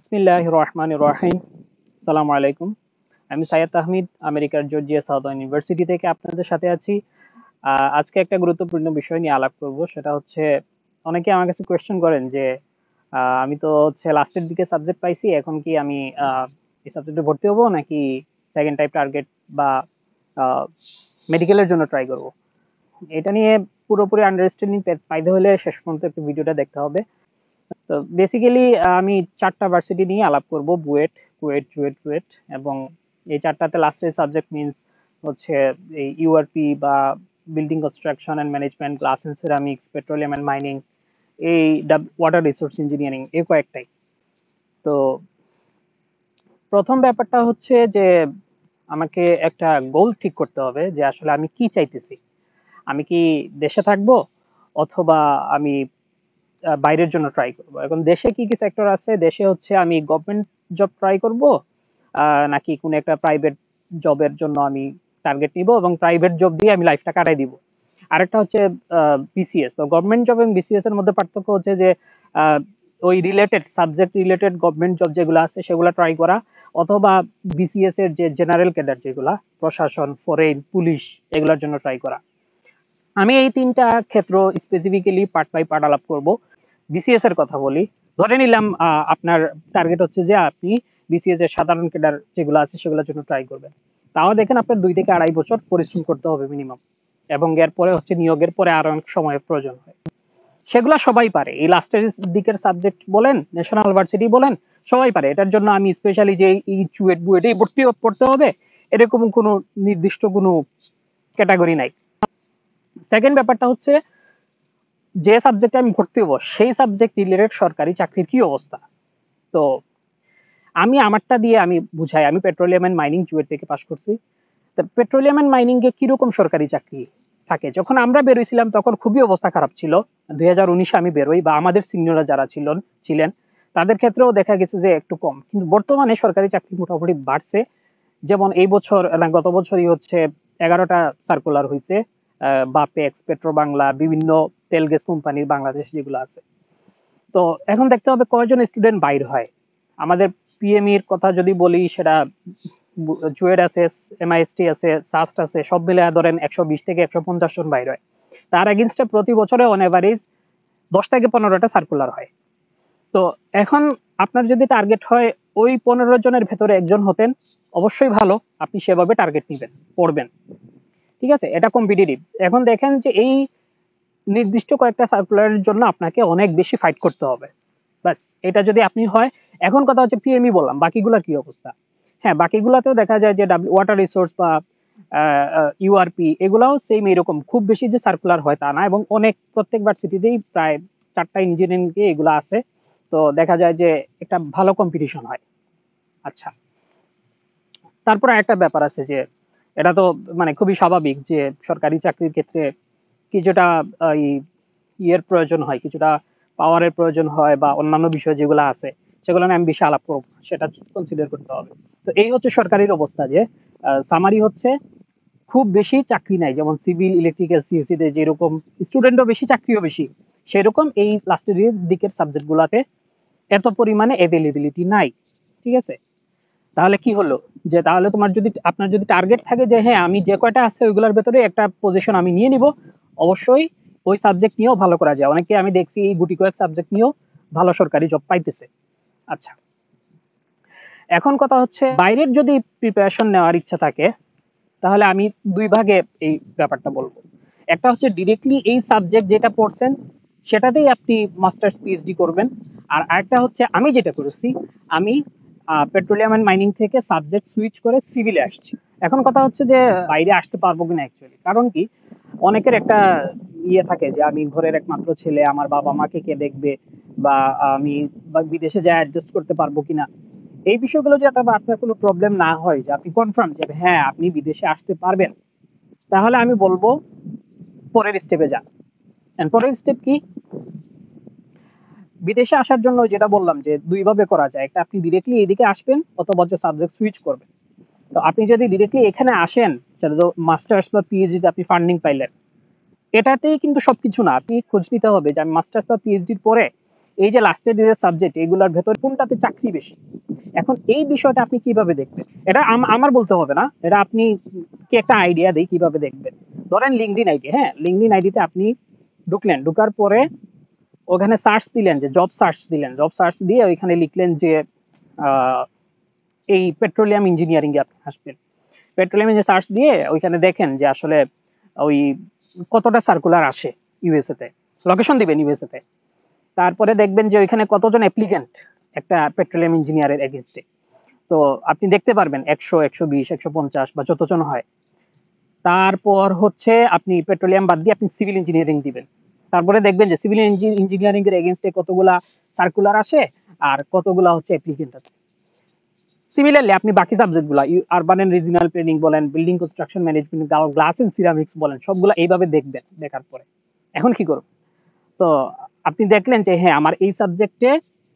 বিসমিল্লাহির রহমানির রহিম। আসসালামু আলাইকুম। আমি সাইয়্যেদ তাহমিদ আমেরিকার জর্জিয়া সাউদার্ন ইউনিভার্সিটি থেকে আপনাদের সাথে আছি। আজকে একটা গুরুত্বপূর্ণ বিষয় নিয়ে আলাপ করব। সেটা হচ্ছে অনেকে আমার কাছে কোয়েশ্চেন করেন যে আমি তো হচ্ছে লাস্টের দিকে সাবজেক্ট পাইছি। এখন কি আমি এই সাবজেক্টে ভর্তি হবো নাকি সেকেন্ড টাইপ টার্গেট বা আ মেডিকেলের জন্য ট্রাই করব? এটা নিয়ে পুরোপুরি আন্ডারস্ট্যান্ডিং পাইতে হলে শেষ পর্যন্ত একটু ভিডিওটা দেখতে হবে। তো বেসিক্যালি আমি ৪ টা ভার্সিটি নিয়ে আলাপ করব। কুয়েট এবং এই ৪ টাতে লাস্টের সাবজেক্ট মিনস হচ্ছে এই ইউআরপি বা building construction and management, glass and ceramics, petroleum and mining, এই ওয়াটার রিসোর্স ইঞ্জিনিয়ারিং এই কয়েকটাই। তো ১ম ব্যাপারটা হচ্ছে যে আমাকে একটা গোল ঠিক করতে হবে যে আসলে আমি কি চাইতেছি। আমি কি দেশে থাকবো? অথবা আমি বাইরের জন্য ট্রাই করব। এখন দেশে কি, কি সেক্টর আছে? দেশে হচ্ছে আমি গভর্নমেন্ট জব ট্রাই করব, নাকি কোনো একটা প্রাইভেট জবের জন্য আমি টার্গেট নিব এবং প্রাইভেট জব দিয়ে আমি লাইফটা কাটায় দিব। আরেকটা হচ্ছে বিসিএস। তো গভর্নমেন্ট জব এবং বিসিএস এর মধ্যে পার্থক্য হচ্ছে যে আ ওই related subject related government job যেগুলো আছে সেগুলা ট্রাই করা অথবা বিসিএস এর যে জেনারেল ক্যাডার যেগুলা প্রশাসন, ফরেন, পুলিশ এগুলোর জন্য ট্রাই করা। আমি এই ৩ টা ক্ষেত্র স্পেসিফিক্যালি পার্ট বাই পার্ট আলাপ করব। বিসিএস এর কথা বলি। ধরে নিলাম আপনার টার্গেট হচ্ছে যে আপনি বিসিএস এর সাধারণ ক্যাডার যেগুলো আছে সেগুলোর জন্য ট্রাই করবেন। তাও দেখেন আপনার ২ থেকে ২.৫ বছর পরিশ্রম করতে হবে মিনিমাম। এবং এরপরে হচ্ছে নিয়োগের পরে আরো অনেক সময়ের প্রয়োজন হয়। সেগুলা সবাই পারে। এই লাস্টের দিকের সাবজেক্ট বলেন, ন্যাশনাল ভার্সিটি বলেন, সবাই পারে। এটার জন্য আমি স্পেশালি যে এই চুয়েট বুয়েটেই ভর্তি পড়তে হবে এরকম কোনো নির্দিষ্ট কোনো ক্যাটেগরি নাই। সেকেন্ড ব্যাপারটা হচ্ছে যে সাবজেক্টে আমি ভর্তি হবো সেই সাবজেক্ট রিলেটেড সরকারি চাকরির কি অবস্থা। তো আমি আমারটা দিয়ে আমি বুঝাই। আমি পেট্রোলিয়াম অ্যান্ড মাইনিং চুয়েট থেকে পাস করছি। তো পেট্রোলিয়াম অ্যান্ড মাইনিং এ কিরকম সরকারি চাকরি থাকে? যখন আমরা বের হইছিলাম তখন খুবই অবস্থা খারাপ ছিল। ২০১৯ এ আমি বের হই বা আমাদের সিনিয়ররা যারা ছিলেন তাদের ক্ষেত্রেও দেখা গেছে যে একটু কম। কিন্তু বর্তমানে সরকারি চাকরি মোটামুটি বাড়ছে। যেমন এই বছর না গত বছরই হচ্ছে ১১ টা সার্কুলার হইছে। বাপেক্স, পেট্রোবাংলা, বিভিন্ন তেল গ্যাস কোম্পানির বাংলাদেশ যেগুলো আছে। তো এখন দেখতে হবে কয়জন স্টুডেন্ট বাইর হয়। আমাদের পিএমই এর কথা যদি বলি সেটা জুয়েড আছে, এমআইএসটি আছে, সাস্ট আছে, সব মিলায়া ধরেন ১২০ থেকে ১৫০ জন বাইর হয়। তার এগেইনস্টে প্রতি বছরে অন এভারেজ ১০ থেকে ১৫ টা সার্কুলার হয়। তো এখন আপনার যদি টার্গেট হয় ওই ১৫ জনের ভেতরে একজন হতেন, অবশ্যই ভালো। আপনি সেভাবে টার্গেট নিবেন, পড়বেন। ঠিক আছে? এটা কম্পিটিটিভ। এখন দেখেন যে এই নির্দিষ্ট কয়েকটা সার্কুলারের জন্য আপনাকে অনেক বেশি ফাইট করতে হবে। ব্যাস এটা যদি আপনি হয়, এখন কথা হচ্ছে পিএমই বললাম, বাকিগুলার কি অবস্থা? হ্যাঁ, বাকিগুলাতেও দেখা যায় যে ওয়াটার রিসোর্স বা আ আ ইউআরপি এগুলাও সেম এরকম। খুব বেশি যে সার্কুলার হয় তা না এবং অনেক প্রত্যেক ভার্সিটিতেই প্রায় ৪ টা ইঞ্জিনিয়ারিং এ এগুলা আছে। তো দেখা যায় যে একটা ভালো কম্পিটিশন হয়। আচ্ছা। তারপরে আরেকটা ব্যাপার আছে যে এটা তো মানে খুবই স্বাভাবিক যে সরকারি চাকরির ক্ষেত্রে কিছুটা এই ইয়ের প্রয়োজন হয়, কিছুটা পাওয়ারের প্রয়োজন হয় বা অন্যান্য বিষয় যেগুলো আছে সেগুলো নিয়ে আমি বেশি আলাপ করব না। সেটা কনসিডার করতে হবে। তো এই হচ্ছে সরকারির অবস্থা যে সামারি হচ্ছে খুব বেশি চাকরি নাই। যেমন সিভিল, ইলেকট্রিক্যাল, সিএসসি তে যেরকম স্টুডেন্টও বেশি, চাকরিও বেশি। সেরকম এই লাস্টের দিকের সাবজেক্ট গুলাতে এত পরিমাণে এভেইলেবিলিটি নাই। ঠিক আছে? তাহলে কি হলো? যে তাহলে আপনার যদি টার্গেট থাকে যে হ্যাঁ, আমি যে কয়টা আছে ওইগুলোর ভেতরে একটা পজিশন আমি নিয়ে নিবো। অবশ্যই ওই সাবজেক্ট নিয়েও ভালো করা যায়। অনেকে আমি দেখছি এই গুটি কয়েক সাবজেক্ট নিয়েও ভালো সরকারি জব পাইতেছে। আচ্ছা। এখন কথা হচ্ছে বাইরের যদি প্রিপারেশন নেওয়ার ইচ্ছা থাকে তাহলে আমি ২ ভাগে এই ব্যাপারটা বলব। একটা হচ্ছে ডিরেক্টলি এই সাবজেক্ট যেটা পড়ছেন সেটাতেই আপনি মাস্টার্স পিএইচডি করবেন। আর আরেকটা হচ্ছে আমি যেটা করেছি, আমি পেট্রোলিয়াম অ্যান্ড মাইনিং থেকে সাবজেক্ট সুইচ করে সিভিলে আসছি। এখন কথা হচ্ছে যে বাইরে আসতে পারবো কিনা অ্যাকচুয়ালি। কারণ কি অনেকের একটা ইয়ে থাকে যে আমি ঘরের একমাত্র ছেলে, আমার বাবা-মাকে কে দেখবে বা আমি বিদেশে যেয়ে অ্যাডজাস্ট করতে পারবো কিনা। এই বিষয়গুলো যাতে আপনার কোনো প্রবলেম না হয় যে আপনি কনফার্ম যে হ্যাঁ, আপনি বিদেশে আসতে পারবেন। তাহলে আমি বলব পরের স্টেপে যান। পরের স্টেপ কি? বিদেশে আসার জন্য যেটা বললাম যে ২ ভাবে করা যায়। একটা আপনি ডিরেক্টলি এদিকে আসবেন অথবা হচ্ছে সাবজেক্ট সুইচ করবেন। তো আপনি যদি ডিরেক্টলি এখানে আসেন, সেটা তো মাস্টার্স বা পিএইচডি তে আপনি ফান্ডিং পাইলেন। এটাতেই কিন্তু সবকিছু না। আপনি খোঁজ নিতে হবে যে আমি মাস্টার্স বা পিএইচডির পরে এই যে লাস্টের যে সাবজেক্ট এগুলোর ভেতর কোনটাতে চাকরি বেশি। এখন এই বিষয়টা আপনি কিভাবে দেখবেন? এটা আমার বলতে হবে না, এটা আপনি কি একটা আইডিয়া দেই কিভাবে দেখবেন। ধরেন লিঙ্কডইন আইডি, হ্যাঁ, লিঙ্কডইন আইডিতে আপনি ঢুকলেন, ঢুকার পরে ওখানে সার্চ দিলেন, যে জব সার্চ দিলেন, জব সার্চ দিয়ে ওইখানে লিখলেন যে এই পেট্রোলিয়াম ইঞ্জিনিয়ারিং এ আপনি আসবেন। পেট্রোলিয়াম ইঞ্জিনিয়ারিং সার্চ দিয়ে ওইখানে দেখেন যে আসলে ওই কতটা সার্কুলার আসে ইউএসএ তে, লোকেশন দিবেন ইউএসএ তে। তারপরে দেখবেন যে ওইখানে কতজন অ্যাপ্লিক্যান্ট একটা পেট্রোলিয়াম ইঞ্জিনিয়ারের এগেইনস্টে। তো আপনি দেখতে পারবেন 100, 120, 150 বা যতজন হয়। তারপর হচ্ছে আপনি পেট্রোলিয়াম বাদ দিয়ে আপনি সিভিল ইঞ্জিনিয়ারিং দিবেন। তারপরে দেখবেন যে সিভিল ইঞ্জিনিয়ারিং এর এগেইনস্টে কতগুলা সার্কুলার আসে আর কতগুলা হচ্ছে অ্যাপ্লিক্যান্ট আছে। সিমিলারলি আপনি বাকি সাবজেক্টগুলা আরবান এন্ড রিজিওনাল প্ল্যানিং বলেন, building construction management, glass and ceramics বলেন, সবগুলা এইভাবে দেখবেন। দেখার পরে এখন কি করব? তো আপনি দেখলেন যে হ্যাঁ, আমার এই সাবজেক্টে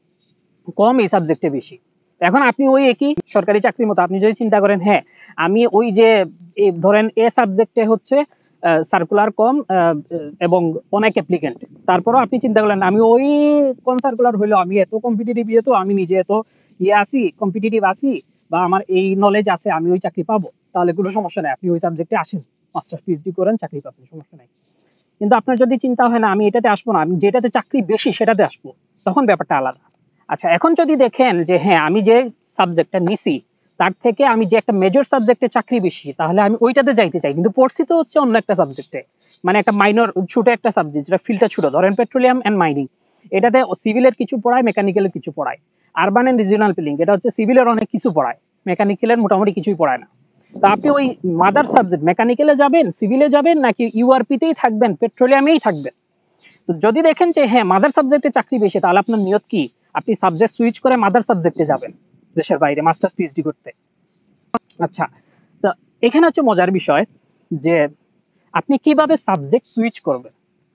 কম, এই সাবজেক্টে বেশি। এখন আপনি ওই একই সরকারি চাকরির মতো আপনি যদি চিন্তা করেন, হ্যাঁ, আমি ওই যে ধরেন এ সাবজেক্টে হচ্ছে সার্কুলার কম এবং অনেক অ্যাপ্লিক্যান্ট। তারপরেও আপনি চিন্তা করলেন আমি ওই কম সার্কুলার হইলেও আমি এত কম্পিটিটিভ তো আমি নিজে এত আছি, কম্পিটিটিভ আছি, বা আমার এই নলেজ আছে, আমি ওই চাকরি পাবো। তাহলে কোনো সমস্যা নাই, আপনি ওই সাবজেক্টে আসেন, মাস্টার্স পিএইচডি করেন, চাকরি পাবেন, সমস্যা নাই। কিন্তু আপনার যদি চিন্তা হয় না আমি এটাতে আসবো না, আমি যেটাতে চাকরি বেশি সেটাতে আসবো, তখন ব্যাপারটা আলাদা। আচ্ছা, এখন যদি দেখেন যে হ্যাঁ, আমি যে সাবজেক্টটা নিছি তার থেকে আমি যে একটা মেজর সাবজেক্টে চাকরি বেশি, তাহলে আমি ওইটাতে যাইতে চাই, কিন্তু পড়ছি তো হচ্ছে অন্য একটা সাবজেক্টে, মানে একটা মাইনর ছোট একটা সাবজেক্ট যেটা ফিল্ডটা ছোট, ধরেন পেট্রোলিয়াম এন্ড মাইনিং, এটাতে সিভিলের কিছু পড়ায়, মেকানিক্যালের কিছু পড়ায়। আরবান এন্ড রিজিওনাল প্ল্যানিং এটা হচ্ছে সিভিলের অনেক কিছু পড়ায়, মেকানিক্যালের মোটামুটি কিছুই পড়ায় না। তো আপনি ওই মাদার সাবজেক্ট মেকানিক্যালে যাবেন, সিভিলে যাবেন, নাকি ইউআরপিতেই থাকবেন, পেট্রোলিয়ামেই থাকবেন? তো যদি দেখেন যে হ্যাঁ, মাদার সাবজেক্টে চাকরি বেশি, তাহলে আপনার নিয়ত কি? আপনি সাবজেক্ট সুইচ করে মাদার সাবজেক্টে যাবেন দেশের বাইরে মাস্টার্স পিএইচডি করতে। আচ্ছা, তো এখানে হচ্ছে মজার বিষয় যে আপনি কিভাবে সাবজেক্ট সুইচ করবেন।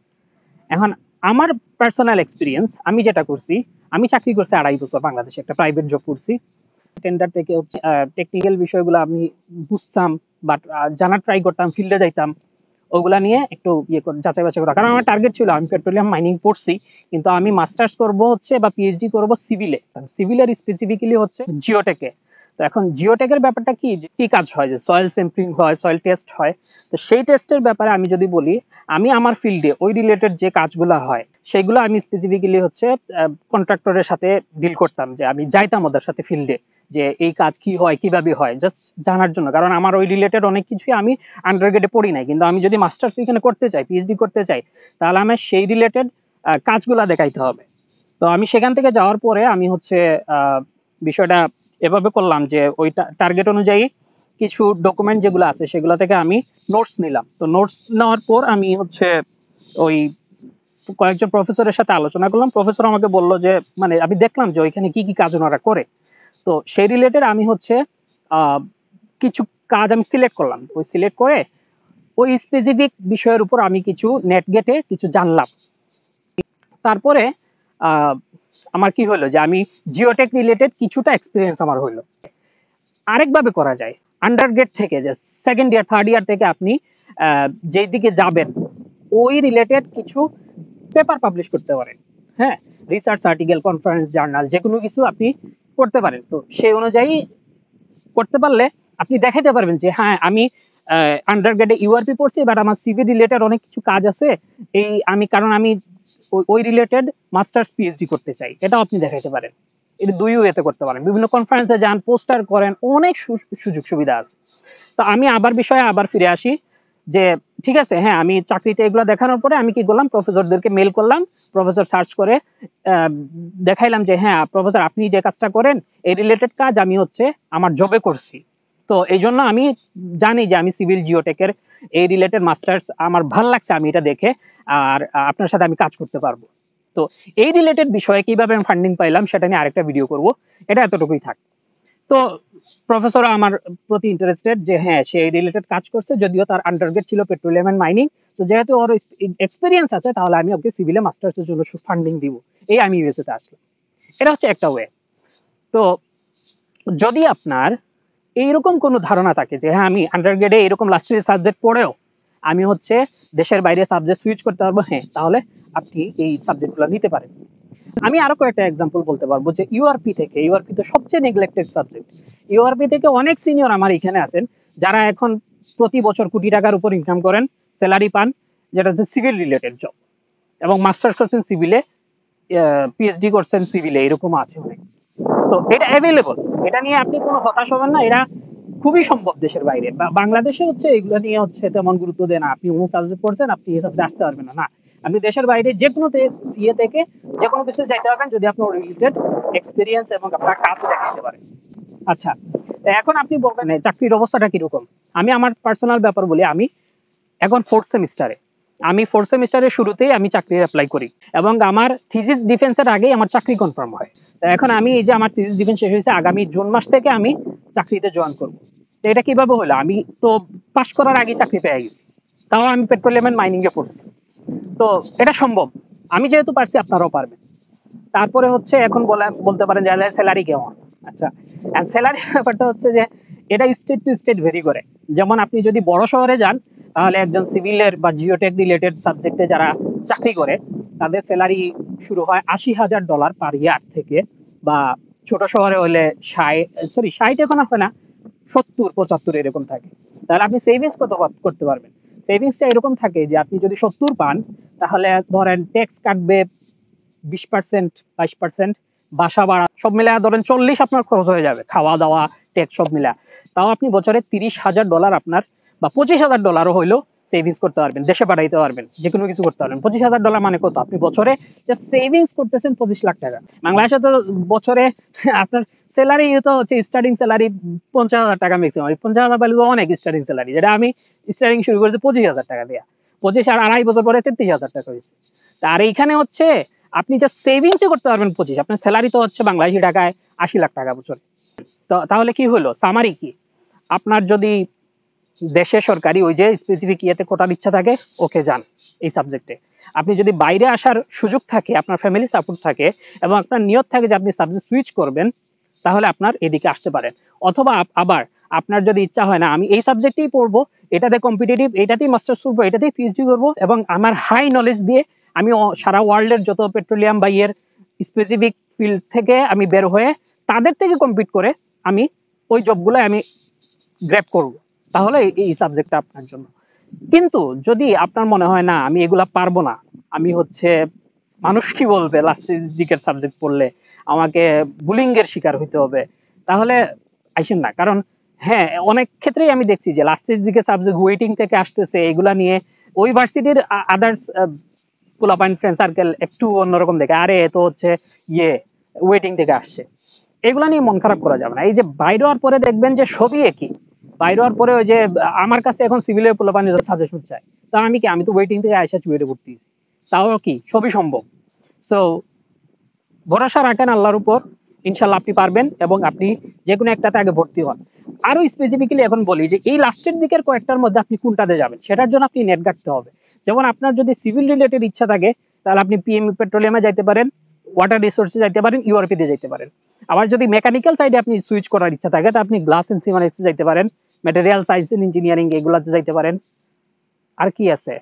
এখন আমার পার্সোনাল এক্সপিরিয়েন্স, আমি যেটা করছি, আমি চাকরি করছি 2.5 বছর বাংলাদেশে, একটা প্রাইভেট জব করছি। টেন্ডার থেকে হচ্ছে টেকনিক্যাল বিষয়গুলো আমি বুঝতাম, বাট জানার ট্রাই করতাম, ফিল্ডে যাইতাম, ওগুলা নিয়ে একটু যাচাই বাছাই করা। কারণ আমার টার্গেট ছিল আমি পেট্রোলিয়াম মাইনিং পড়ছি, কিন্তু আমি মাস্টার্স করব হচ্ছে বা পিএইচডি করব সিভিলে, সিভিলের স্পেসিফিক্যালি হচ্ছে জিওটেকে। তো এখন জিওটেকের ব্যাপারটা কি, যে কি কাজ হয়, যে সয়েল স্যাম্পলিং হয়, সয়েল টেস্ট হয়। তো সেই টেস্টের ব্যাপারে আমি যদি বলি, আমি আমার ফিল্ডে ওই রিলেটেড যে কাজগুলো হয় সেগুলো আমি স্পেসিফিক্যালি হচ্ছে কন্ট্রাক্টরের সাথে ডিল করতাম, যে আমি যাইতাম ওদের সাথে ফিল্ডে, যে এই কাজ কি হয়, কিভাবে হয়, জাস্ট জানার জন্য। কারণ আমার ওই রিলেটেড অনেক কিছুই আমি আন্ডারগ্রেডে পড়ি নাই, কিন্তু আমি যদি মাস্টার্স এখানে করতে চাই, পিএইচডি করতে চাই, তাহলে আমার সেই রিলেটেড কাজগুলা দেখাইতে হবে। তো আমি সেখান থেকে যাওয়ার পরে আমি হচ্ছে বিষয়টা এভাবে করলাম যে ওই টার্গেট অনুযায়ী কিছু ডকুমেন্ট যেগুলো আছে সেগুলো থেকে আমি নোটস নিলাম। তো নোটস নেওয়ার পর আমি হচ্ছে ওই কয়েকজন প্রফেসরের সাথে আলোচনা করলাম। প্রফেসর আমাকে বলল যে, মানে আমি দেখলাম যে ওইখানে কি কি কাজ ওনারা করে। তো সেই রিলেটেড আমি হচ্ছে আহ, কিছু কাজ আমি সিলেক্ট করলাম। ওই সিলেক্ট করে ওই স্পেসিফিক বিষয়ের উপর আমি কিছু নেট গেটে কিছু জানলাম। তারপরে আহ, আমার কি হলো যে আমি জিওটেক রিলেটেড কিছুটা এক্সপিরিয়েন্স আমার হলো। আরেকভাবে করা যায়, আন্ডারগ্রেড থেকে, যে সেকেন্ড ইয়ার থার্ড ইয়ার থেকে আপনি যেই দিকে যাবেন ওই রিলেটেড কিছু পেপার পাবলিশ করতে পারেন। হ্যাঁ, রিসার্চ আর্টিকেল, কনফারেন্স, জার্নাল, যে কোনো কিছু আপনি করতে পারেন। তো সেই অনুযায়ী করতে পারলে আপনি দেখাতে পারবেন যে হ্যাঁ, আমি আন্ডারগ্রেডে ইউআরপি পড়ছি, বাট আমার সিভি রিলেটেড অনেক কিছু কাজ আছে, এই আমি, কারণ আমি ওই রিলেটেড মাস্টার্স পিএইচডি করতে চাই, এটাও আপনি দেখাতে পারেন। এটা দুই ওয়েতে করতে পারেন, বিভিন্ন কনফারেন্সে যান, পোস্টার করেন, অনেক সুযোগ সুবিধা আছে। তো আমি আবার বিষয়ে আবার ফিরে আসি, যে ঠিক আছে, হ্যাঁ, আমি চাকরিতে এগুলো দেখানোর পরে আমি কি করলাম, প্রফেসরদেরকে মেল করলাম। প্রফেসর সার্চ করে দেখাইলাম যে হ্যাঁ প্রফেসর, আপনি যে কাজটা করেন এই রিলেটেড কাজ আমি হচ্ছে আমার জবে করছি। তো এই জন্য আমি জানি যে আমি সিভিল জিওটেকের এই রিলেটেড মাস্টার্স আমার ভাল লাগছে, আমি এটা দেখে, আর আপনার সাথে আমি কাজ করতে পারবো। তো এই রিলেটেড বিষয়ে কিভাবে আমি ফান্ডিং পাইলাম সেটা নিয়ে আরেকটা ভিডিও করব, এটা এতটুকুই থাক। তো প্রফেসর আমার প্রতি ইন্টারেস্টেড, যে হ্যাঁ, সে রিলেটেড কাজ করছে, যদিও তার আন্ডারগ্রেড ছিল পেট্রোলিয়াম এন্ড মাইনিং। তো যেহেতু ওর এক্সপিরিয়েন্স আছে, তাহলে আমি ওকে সিভিলে মাস্টার্সের জন্য ফান্ডিং দিব। এই আমি ইউএসএ তে আসলাম। এটা হচ্ছে একটা ওয়ে। তো যদি আপনার এইরকম কোনো ধারণা থাকে যে হ্যাঁ, আমি আন্ডারগ্রেডে এরকম লাস্টের সাবজেক্ট পড়েও আমি হচ্ছে দেশের বাইরে সাবজেক্ট সুইচ করতে পারবো, হ্যাঁ, তাহলে আপনি এই সাবজেক্টগুলো নিতে পারেন। আমি আরো কয়েকটা এক্সাম্পল বলতে পারবো যে ইউআরপি তো সবচেয়ে নেগলেক্টেড সাবজেক্ট। ইউআরপি থেকে অনেক সিনিয়র আমার এখানে আছেন যারা এখন প্রতি বছর কোটি টাকার উপর ইনকাম করেন, স্যালারি পান, যেটা হচ্ছে সিভিল রিলেটেড জব, এবং মাস্টার্স করছেন সিভিলে, পিএইচডি করছেন সিভিলে, এরকম আছে অনেক। তো এটা অ্যাভেলেবল, এটা নিয়ে আপনি কোনো হতাশ হবেন না, এটা খুবই সম্ভব দেশের বাইরে। বাংলাদেশে হচ্ছে এগুলো নিয়ে হচ্ছে তেমন গুরুত্ব দেয় না, আপনি অমুক সাবজেক্ট পড়ছেন আপনি এই সাবজেক্টে আসতে পারবেন না, না, আপনি দেশের বাইরে যে কোনো ইয়ে থেকে যে কোনো কিছু চাইতে পারবেন যদি আপনার রিলেটেড এক্সপিরিয়েন্স এবং আপনার কাজ দেখাতে পারেন। আচ্ছা, এখন আপনি বলবেন চাকরির অবস্থাটা কিরকম। আমি আমার পার্সোনাল ব্যাপার বলি, আমি এখন ফোর্থ সেমিস্টারের শুরুতেই আমি চাকরির অ্যাপ্লাই করি এবং আমার থিসিস ডিফেন্সের আগেই আমার চাকরি কনফার্ম হয়। তো এখন আমি এই যে আমার থিসিস ডিফেন্স শেষ হয়েছে, আগামী জুন মাস থেকে আমি চাকরিতে জয়েন করব। তো এটা কিভাবে হলো, আমি তো পাশ করার আগে চাকরি পেয়ে গেছি, তাও আমি পেট্রোলিয়াম এন্ড মাইনিং এ পড়ছি। তো এটা সম্ভব, আমি যেহেতু পারছি আপনারাও পারবেন। তারপরে হচ্ছে এখন বলতে পারেন যে স্যালারি কেমন। আচ্ছা, স্যালারি ব্যাপারটা হচ্ছে যে এটা স্টেট টু স্টেট ভেরি করে। যেমন আপনি যদি বড় শহরে যান তাহলে একজন সিভিলের বা জিওটেক রিলেটেড সাবজেক্টে যারা চাকরি করে তাদের স্যালারি শুরু হয় $80,000 পার ইয়ার থেকে, বা ছোট শহরে হলে 60 এখন আর হয় না, 70-75 এরকম থাকে। তাহলে আপনি সেভিংস কত করতে পারবেন? সেভিংসটা এরকম থাকে যে আপনি যদি 70 পান তাহলে ধরেন ট্যাক্স কাটবে 20%, 22%, বাসা ভাড়া সব মিলে ধরেন 40 আপনার খরচ হয়ে যাবে, খাওয়া দাওয়া ট্যাক্স সব মিলা। তাও আপনি বছরে $30,000 আপনার বা $25,000 হইলেও সেভিংস করতে পারবেন, দেশে পাঠাইতে পারবেন, যে কোনো কিছু করতে পারবেন। $25,000 মানে কত, আপনি বছরে যে সেভিংস করতেছেন 25 লাখ টাকা। বাংলাদেশে তো বছরে আপনার স্যালারি তো হচ্ছে স্টার্টিং স্যালারি 50,000 টাকা ম্যাক্সিমাম। 50,000 পাইলে তো অনেক স্টার্টিং স্যালারি, যেটা আমি স্টার্টিং শুরু করেছি 25,000 টাকা দেওয়া। 25 আর 2.5 বছর পরে 33,000 টাকা হয়েছে। আর এইখানে হচ্ছে আপনি যা সেভিংসই করতে পারবেন 25, আপনার স্যালারি তো হচ্ছে বাংলাদেশি টাকায় 80 লাখ টাকা বছর। তো তাহলে কি হলো, সামারি কি, আপনার যদি দেশে সরকারি ওই যে স্পেসিফিক ইয়েতে কোটার ইচ্ছা থাকে, ওকে যান এই সাবজেক্টে। আপনি যদি বাইরে আসার সুযোগ থাকে, আপনার ফ্যামিলি সাপোর্ট থাকে এবং আপনার নিয়ত থাকে যে আপনি সাবজেক্ট সুইচ করবেন, তাহলে আপনার এদিকে আসতে পারেন। অথবা আবার আপনার যদি ইচ্ছা হয় না আমি এই সাবজেক্টেই পড়বো, এটাতে কম্পিটিটিভ, এটাতেই মাস্টার্স করবো, এটাতেই পিএইচডি করবো এবং আমার হাই নলেজ দিয়ে আমি সারা ওয়ার্ল্ডের যত পেট্রোলিয়াম বা ইয়ের স্পেসিফিক ফিল্ড থেকে আমি বের হয়ে তাদের থেকে কম্পিট করে আমি ওই জবগুলো আমি গ্র্যাব করব, তাহলে এই সাবজেক্টটা আপনার জন্য। কিন্তু যদি আপনার মনে হয় না আমি এগুলা পারবো না, আমি হচ্ছে মানুষ কি বলবে লাস্টের দিকের সাবজেক্ট পড়লে, আমাকে বুলিং এর শিকার হইতে হবে, তাহলে আইসেন না। কারণ হ্যাঁ, অনেক ক্ষেত্রেই আমি দেখছি যে লাস্টের দিকে সাবজেক্ট ওয়েটিং থেকে আসতেছে, এগুলা নিয়ে ওই ভার্সিটির আদার্স পোলাপাইন ফ্রেন্ড সার্কেল একটু অন্যরকম দেখে, আরে এ তো হচ্ছে ইয়ে ওয়েটিং থেকে আসছে। এগুলা নিয়ে মন খারাপ করা যাবে না। এই যে বাইরে হওয়ার পরে দেখবেন যে সবই একই। বাইরে হওয়ার পরে ওই যে আমার কাছে এখন সিভিলের পোলাপাইন সাজেশন চাই, তা আমি কি, আমি তো ওয়েটিং থেকে আইসা চুয়েটে ভর্তি, তাও কি সবই সম্ভব। সো ভরসা রাখেন আল্লাহর উপর, ইনশাল্লাহ আপনি পারবেন এবং আপনি যে কোনো একটাতে আগে ভর্তি হন। আরো স্পেসিফিক্যালি এখন বলি যে এই লাস্টের দিকের কয়েকটার মধ্যে আপনি কোনটাতে যাবেন, সেটার জন্য আপনি নেট গাঁটতে হবে। যেমন আপনার যদি সিভিল রিলেটেড ইচ্ছা থাকে তাহলে আপনি পিএম পেট্রোলিয়ামে যাইতে পারেন, ওয়াটার রিসোর্সে যাইতে পারেন, ইউআরপি তে যাইতে পারেন। আবার যদি মেকানিক্যাল সাইডে আপনি সুইচ করার ইচ্ছা থাকে তা আপনি গ্লাস এন্ড সিমানিক্সে যাইতে পারেন, ম্যাটেরিয়াল সায়েন্স এন্ড ইঞ্জিনিয়ারিং এগুলাতে যাইতে পারেন। আর কি আছে,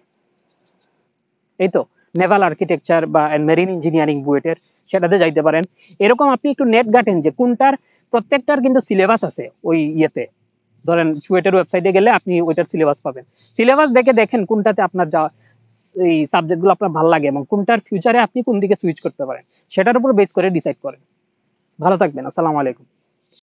এই তো নেভাল আর্কিটেকচার বা মেরিন ইঞ্জিনিয়ারিং বুয়েটের, সেটাতে যাইতে পারেন। এরকম আপনি একটু নেট গাটেন যে কোনটার, প্রত্যেকটার কিন্তু সিলেবাস আছে ওই ইয়েতে। ধরেন চুয়েটের ওয়েবসাইটে গেলে আপনি ওইটার সিলেবাস পাবেন। সিলেবাস দেখে দেখেন কোনটাতে আপনার যা এই সাবজেক্টগুলো আপনার ভালো লাগে এবং কোনটার ফিউচারে আপনি কোন দিকে সুইচ করতে পারেন, সেটার উপর বেস করে ডিসাইড করেন। ভালো থাকবেন, আসসালামু আলাইকুম।